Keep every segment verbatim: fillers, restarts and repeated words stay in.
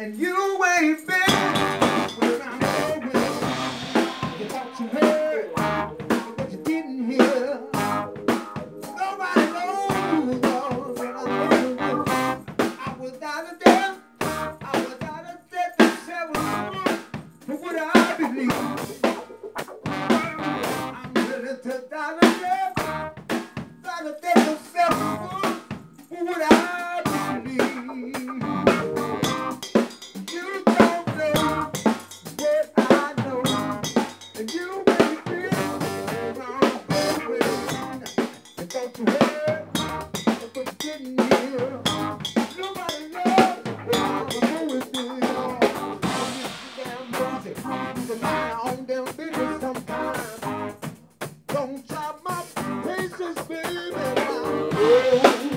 and you ain't been where I'm going. You thought you heard, but you didn't hear. Nobody knows what I'm going. I was out of there, I was out of there for seven months. But what I believe, I'm willing to die to death, die to death for seven months. But what I believe, you don't know what I know, and you ain't been around going. You thought you heard, but you didn't hear. Nobody knows what I'm going through. To mind on them business sometimes. Don't chop my patience, baby. Oh, oh,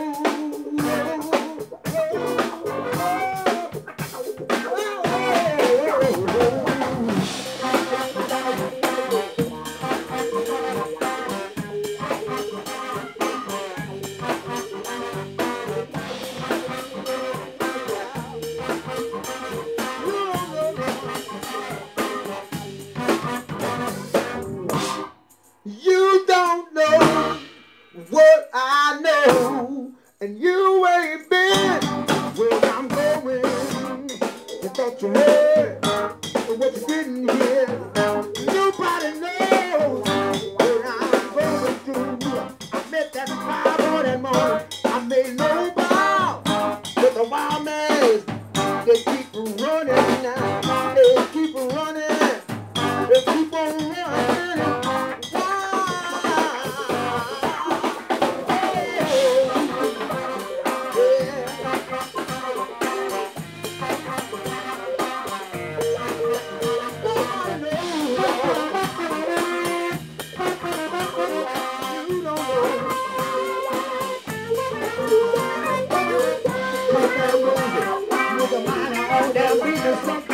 you don't know what I know, and you ain't been where I'm going. You thought you heard, but what you didn't hear. Nobody knows what I'm going through. I met that five on that morning. I made no bow with the wild man. They keep running now. They keep running. They keep on running. Sometimes